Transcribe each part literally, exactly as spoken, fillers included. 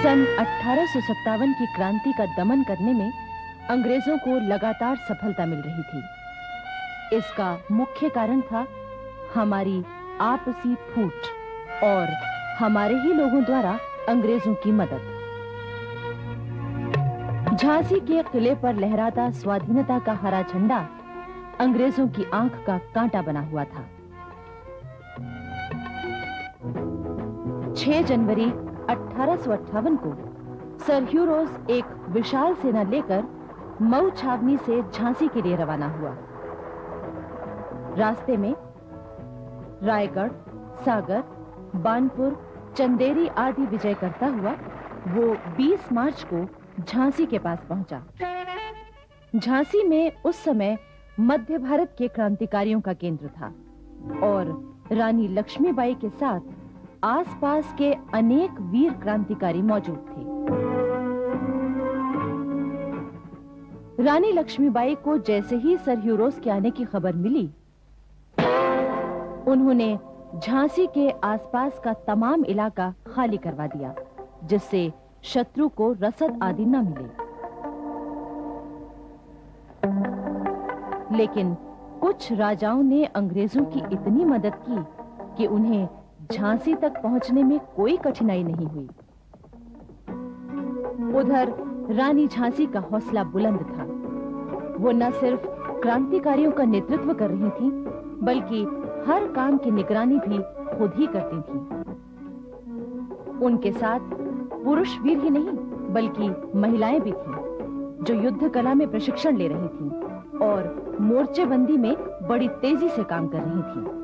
सन अठारह सौ सत्तावन की क्रांति का दमन करने में अंग्रेजों को लगातार सफलता मिल रही थी। इसका मुख्य कारण था हमारी आपसी फूट और हमारे ही लोगों द्वारा अंग्रेजों की मदद। झांसी के किले पर लहराता स्वाधीनता का हरा झंडा अंग्रेजों की आंख का कांटा बना हुआ था। छह जनवरी अठारह सौ अट्ठावन को सर ह्यू रोज एक विशाल सेना लेकर मऊ छावनी से झांसी के लिए रवाना हुआ। रास्ते में रायगढ़, सागर, बानपुर, चंदेरी आदि विजय करता हुआ वो बीस मार्च को झांसी के पास पहुंचा। झांसी में उस समय मध्य भारत के क्रांतिकारियों का केंद्र था और रानी लक्ष्मीबाई के साथ आसपास के अनेक वीर क्रांतिकारी मौजूद थे। रानी लक्ष्मीबाई को जैसे ही सर ह्यू रोज के आने की खबर मिली, उन्होंने झांसी के आसपास का तमाम इलाका खाली करवा दिया, जिससे शत्रु को रसद आदि न मिले। लेकिन कुछ राजाओं ने अंग्रेजों की इतनी मदद की कि उन्हें झांसी तक पहुंचने में कोई कठिनाई नहीं हुई। उधर रानी झांसी का हौसला बुलंद था। वो न सिर्फ क्रांतिकारियों का नेतृत्व कर रही थी, बल्कि हर काम की निगरानी भी खुद ही करती थी। उनके साथ पुरुष वीर ही नहीं, बल्कि महिलाएं भी थीं, जो युद्ध कला में प्रशिक्षण ले रही थीं और मोर्चेबंदी में बड़ी तेजी से काम कर रही थीं।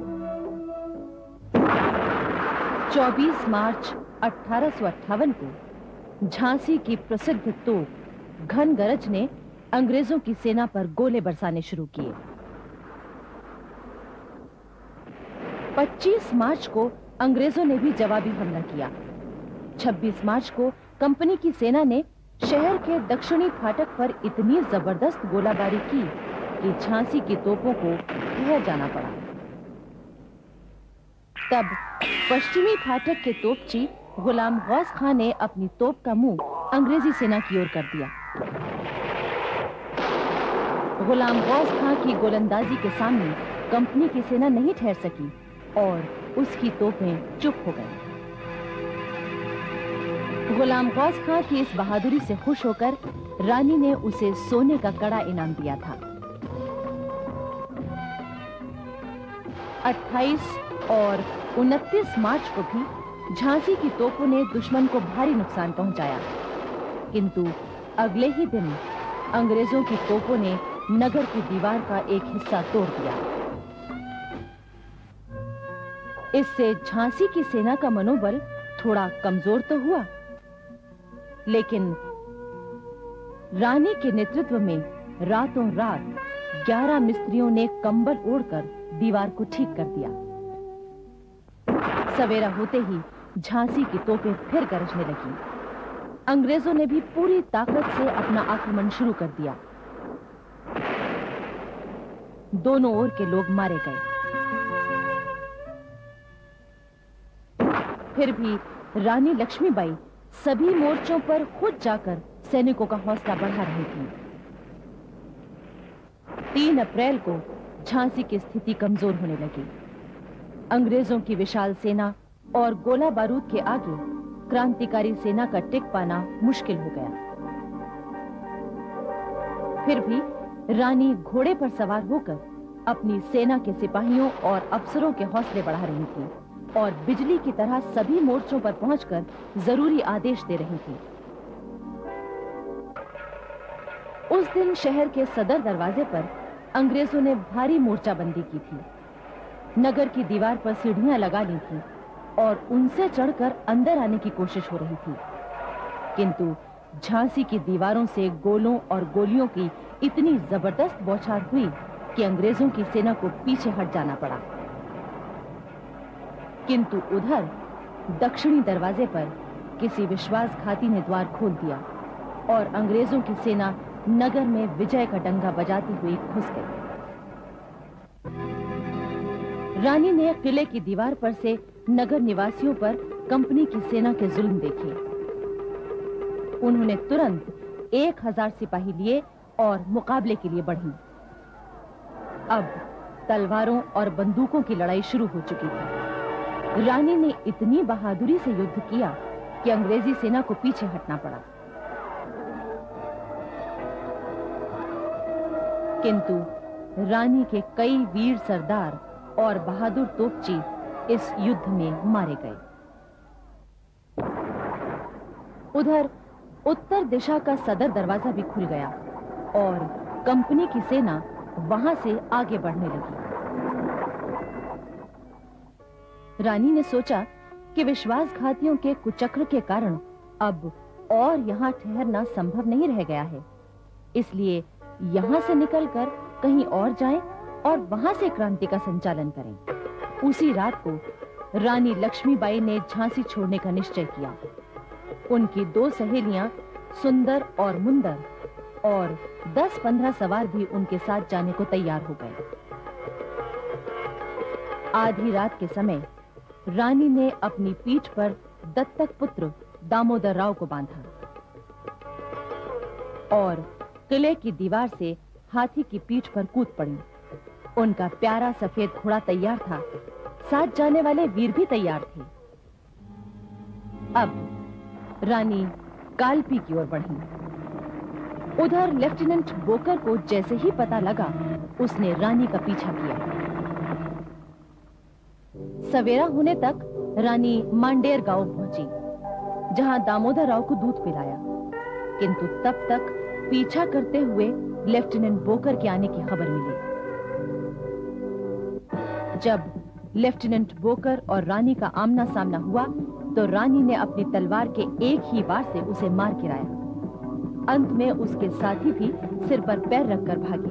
चौबीस मार्च अठारह सौ अट्ठावन को झांसी की प्रसिद्ध तोप घनगरज ने अंग्रेजों की सेना पर गोले बरसाने शुरू किए। पच्चीस मार्च को अंग्रेजों ने भी जवाबी हमला किया। छब्बीस मार्च को कंपनी की सेना ने शहर के दक्षिणी फाटक पर इतनी जबरदस्त गोलाबारी की कि झांसी की तोपों को ठहर जाना पड़ा। तब पश्चिमी फाटक के तोपची गुलाम गौस खान ने अपनी तोप का मुंह अंग्रेजी सेना की ओर कर दिया। गुलाम गौस खान की गोलंदाजी के सामने कंपनी की सेना नहीं ठहर सकी और उसकी तोपें चुप हो गईं। गुलाम गौस खान की इस बहादुरी से खुश होकर रानी ने उसे सोने का कड़ा इनाम दिया था। अट्ठाईस और उनतीस मार्च को भी झांसी की तोपों ने दुश्मन को भारी नुकसान पहुंचाया, किंतु अगले ही दिन अंग्रेजों की तोपों ने नगर की दीवार का एक हिस्सा तोड़ दिया। इससे झांसी की सेना का मनोबल थोड़ा कमजोर तो हुआ, लेकिन रानी के नेतृत्व में रातों रात ग्यारह मिस्त्रियों ने कंबल ओढ़कर दीवार को ठीक कर दिया। सवेरा होते ही झांसी की तोपें फिर गरजने लगी। अंग्रेजों ने भी पूरी ताकत से अपना आक्रमण शुरू कर दिया। दोनों ओर के लोग मारे गए। फिर भी रानी लक्ष्मीबाई सभी मोर्चों पर खुद जाकर सैनिकों का हौसला बढ़ा रही थी। तीन अप्रैल को झांसी की स्थिति कमजोर होने लगी। अंग्रेजों की विशाल सेना और गोला बारूद के आगे क्रांतिकारी सेना का टिक पाना मुश्किल हो गया। फिर भी रानी घोड़े पर सवार होकर अपनी सेना के सिपाहियों और अफसरों के हौसले बढ़ा रही थी और बिजली की तरह सभी मोर्चों पर पहुंचकर जरूरी आदेश दे रही थी। उस दिन शहर के सदर दरवाजे पर अंग्रेजों ने भारी मोर्चाबंदी की थी। नगर की दीवार पर सीढ़ियां लगा ली थी और उनसे चढ़कर अंदर आने की कोशिश हो रही थी, किंतु झांसी की दीवारों से गोलों और गोलियों की इतनी जबरदस्त बौछार हुई कि अंग्रेजों की सेना को पीछे हट जाना पड़ा। किंतु उधर दक्षिणी दरवाजे पर किसी विश्वासघाती ने द्वार खोल दिया और अंग्रेजों की सेना नगर में विजय का डंका बजाती हुई घुस गई। रानी ने किले की दीवार पर से नगर निवासियों पर कंपनी की सेना के जुल्म देखे। उन्होंने तुरंत एक हजार सिपाही लिए और मुकाबले के लिए बढ़ी। अब तलवारों और बंदूकों की लड़ाई शुरू हो चुकी थी। रानी ने इतनी बहादुरी से युद्ध किया कि अंग्रेजी सेना को पीछे हटना पड़ा। किंतु रानी के कई वीर सरदार और बहादुर तोपची इस युद्ध में मारे गए। उधर उत्तर दिशा का सदर दरवाजा भी खुल गया और कंपनी की सेना वहां से आगे बढ़ने लगी। रानी ने सोचा कि विश्वासघातियों के कुचक्र के कारण अब और यहां ठहरना संभव नहीं रह गया है, इसलिए यहां से निकलकर कहीं और जाएं और वहां से क्रांति का संचालन करें। उसी रात को रानी लक्ष्मीबाई ने झांसी छोड़ने का निश्चय किया। उनकी दो सहेलियां सुंदर और मुंदर और दस पंद्रह सवार भी उनके साथ जाने को तैयार हो गए। आधी रात के समय रानी ने अपनी पीठ पर दत्तक पुत्र दामोदर राव को बांधा और किले की दीवार से हाथी की पीठ पर कूद पड़ी। उनका प्यारा सफेद घोड़ा तैयार था, साथ जाने वाले वीर भी तैयार थे। अब रानी कालपी की ओर बढ़ी। उधर लेफ्टिनेंट बोकर को जैसे ही पता लगा, उसने रानी का पीछा किया। सवेरा होने तक रानी मांडेर गांव पहुंची, जहां दामोदर राव को दूध पिलाया, किंतु तब तक पीछा करते हुए लेफ्टिनेंट बोकर के आने की खबर मिली। जब लेफ्टिनेंट बोकर और रानी का आमना सामना हुआ तो रानी ने अपनी तलवार के एक ही वार से उसे मार गिराया। अंत में उसके साथी भी सिर पर पैर रखकर भागे।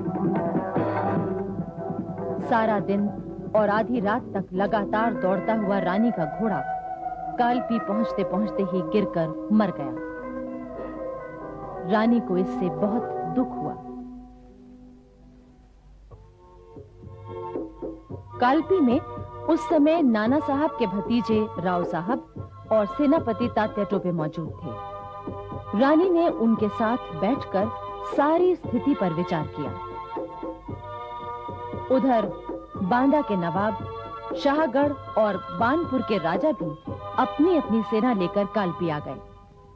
सारा दिन और आधी रात तक लगातार दौड़ता हुआ रानी का घोड़ा कालपी पहुंचते पहुंचते ही गिरकर मर गया। रानी को इससे बहुत दुख हुआ। कालपी में उस समय नाना साहब के भतीजे राव साहब और सेनापति तात्या टोपे मौजूद थे। रानी ने उनके साथ बैठकर सारी स्थिति पर विचार किया। उधर बांदा के नवाब, शाहगढ़ और बानपुर के राजा भी अपनी अपनी सेना लेकर कालपी आ गए।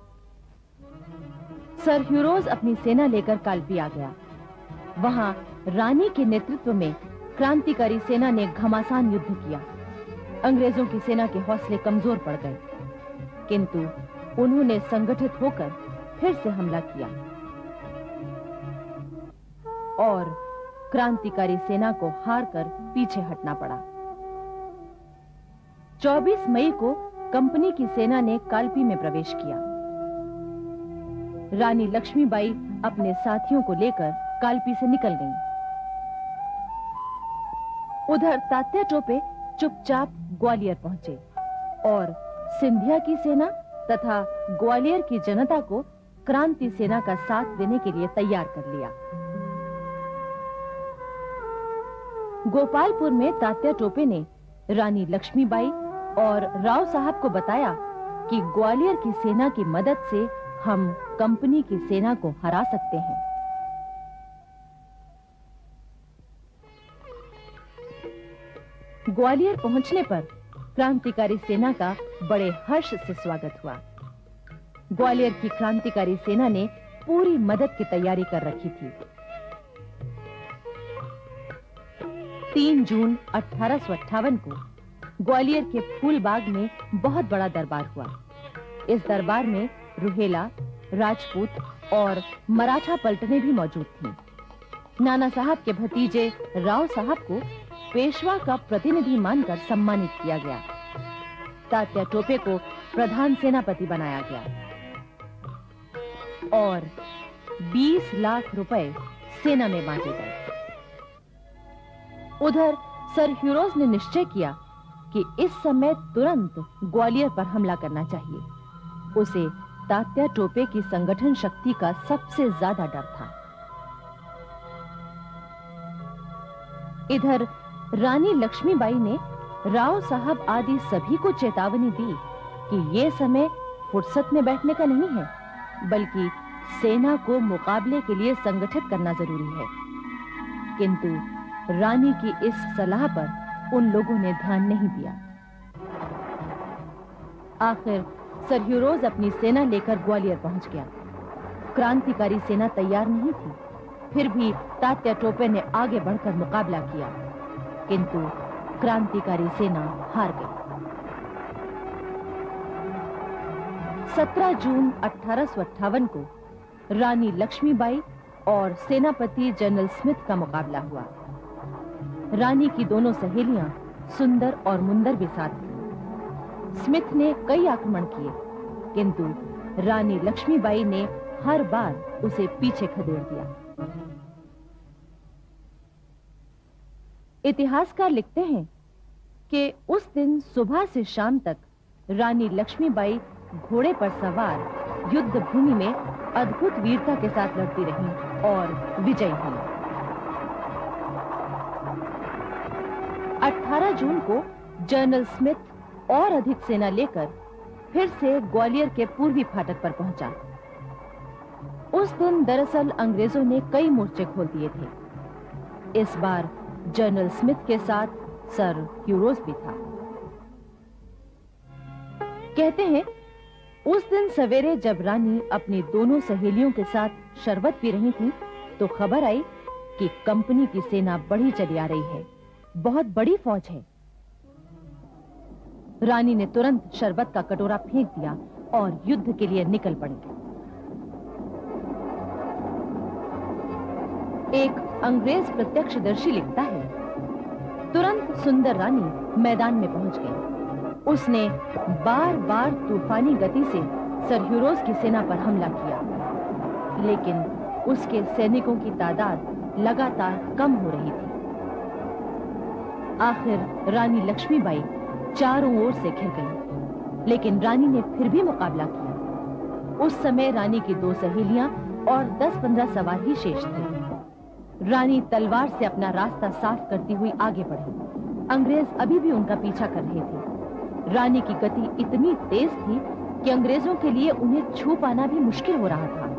सर ह्यूरोज अपनी सेना लेकर कालपी आ गया। वहां रानी के नेतृत्व में क्रांतिकारी सेना ने घमासान युद्ध किया। अंग्रेजों की सेना के हौसले कमजोर पड़ गए, किंतु उन्होंने संगठित होकर फिर से हमला किया और क्रांतिकारी सेना को हारकर पीछे हटना पड़ा। चौबीस मई को कंपनी की सेना ने कालपी में प्रवेश किया। रानी लक्ष्मीबाई अपने साथियों को लेकर कालपी से निकल गईं। उधर तात्या टोपे चुपचाप ग्वालियर पहुंचे और सिंधिया की सेना तथा ग्वालियर की जनता को क्रांति सेना का साथ देने के लिए तैयार कर लिया। गोपालपुर में तात्या टोपे ने रानी लक्ष्मीबाई और राव साहब को बताया कि ग्वालियर की सेना की मदद से हम कंपनी की सेना को हरा सकते हैं। ग्वालियर पहुंचने पर क्रांतिकारी सेना का बड़े हर्ष से स्वागत हुआ। ग्वालियर की क्रांतिकारी सेना ने पूरी मदद की तैयारी कर रखी थी। तीन जून अठारह सौ अट्ठावन को ग्वालियर के फूलबाग में बहुत बड़ा दरबार हुआ। इस दरबार में रुहेला, राजपूत और मराठा पलटनें भी मौजूद थीं। नाना साहब के भतीजे राव साहब को पेशवा का प्रतिनिधि मानकर सम्मानित किया गया। तात्या टोपे को प्रधान सेनापति बनाया गया और बीस लाख रुपए सेना में बांटे गए। उधर सर ह्यूरोज ने निश्चय किया कि इस समय तुरंत ग्वालियर पर हमला करना चाहिए। उसे तात्या टोपे की संगठन शक्ति का सबसे ज्यादा डर था। इधर रानी लक्ष्मीबाई ने राव साहब आदि सभी को चेतावनी दी कि ये समय फुर्सत में बैठने का नहीं है, बल्कि सेना को मुकाबले के लिए संगठित करना जरूरी है। किंतु रानी की इस सलाह पर उन लोगों ने ध्यान नहीं दिया। आखिर सर ह्यूरोज अपनी सेना लेकर ग्वालियर पहुंच गया। क्रांतिकारी सेना तैयार नहीं थी, फिर भी तात्या टोपे ने आगे बढ़कर मुकाबला किया, किंतु क्रांतिकारी सेना हार गई। सत्रह जून अठारह सौ अट्ठावन को रानी लक्ष्मीबाई और सेनापति जनरल स्मिथ का मुकाबला हुआ। रानी की दोनों सहेलियां सुंदर और मुंदर भी साथ थीं। स्मिथ ने कई आक्रमण किए, किंतु रानी लक्ष्मीबाई ने हर बार उसे पीछे खदेड़ दिया। इतिहासकार लिखते हैं कि उस दिन सुबह से शाम तक रानी लक्ष्मीबाई घोड़े पर सवार युद्ध भूमि में अद्भुत वीरता के साथ लड़ती रहीं और विजयी हुईं। अठारह जून को जनरल स्मिथ और अधिक सेना लेकर फिर से ग्वालियर के पूर्वी फाटक पर पहुंचा। उस दिन दरअसल अंग्रेजों ने कई मोर्चे खोल दिए थे। इस बार जनरल स्मिथ के साथ सर ह्यूरोज भी था। कहते हैं उस दिन सवेरे जब रानी अपनी दोनों सहेलियों के साथ शरबत पी रही थी, तो खबर आई कि कंपनी की सेना बढ़ी चली आ रही है, बहुत बड़ी फौज है। रानी ने तुरंत शरबत का कटोरा फेंक दिया और युद्ध के लिए निकल पड़ी। एक अंग्रेज प्रत्यक्षदर्शी लिखता है, तुरंत सुंदर रानी मैदान में पहुंच गई। उसने बार बार तूफानी गति से सर ह्यूरोज की सेना पर हमला किया, लेकिन उसके सैनिकों की तादाद लगातार कम हो रही थी। आखिर रानी लक्ष्मीबाई चारों ओर से घिर गई, लेकिन रानी ने फिर भी मुकाबला किया। उस समय रानी की दो सहेलियां और दस पंद्रह सवार ही शेष थे। रानी तलवार से अपना रास्ता साफ करती हुई आगे बढ़ी। अंग्रेज अभी भी उनका पीछा कर रहे थे। रानी की गति इतनी तेज थी कि अंग्रेजों के लिए उन्हें छू पाना भी मुश्किल हो रहा था।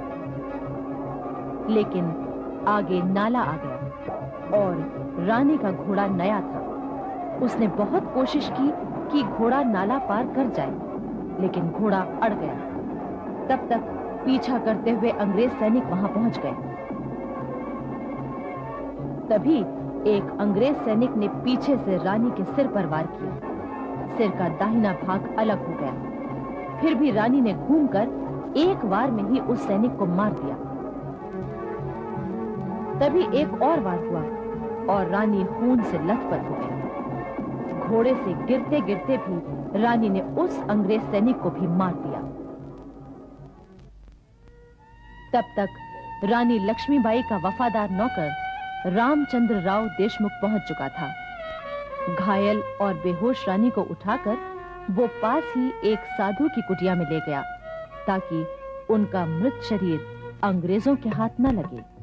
लेकिन आगे नाला आ गया और रानी का घोड़ा नया था। उसने बहुत कोशिश की कि घोड़ा नाला पार कर जाए, लेकिन घोड़ा अड़ गया। तब तक पीछा करते हुए अंग्रेज सैनिक वहां पहुंच गए। तभी एक अंग्रेज सैनिक ने पीछे से रानी के सिर पर वार किया। सिर का दाहिना भाग अलग हो गया। फिर भी रानी ने घूमकर एक वार में ही उस सैनिक को मार दिया। तभी एक और वार हुआ और रानी खून से लथपथ हो गई। घोड़े से गिरते गिरते भी रानी ने उस अंग्रेज सैनिक को भी मार दिया। तब तक रानी लक्ष्मीबाई का वफादार नौकर रामचंद्र राव देशमुख पहुंच चुका था। घायल और बेहोश रानी को उठाकर वो पास ही एक साधु की कुटिया में ले गया, ताकि उनका मृत शरीर अंग्रेजों के हाथ न लगे।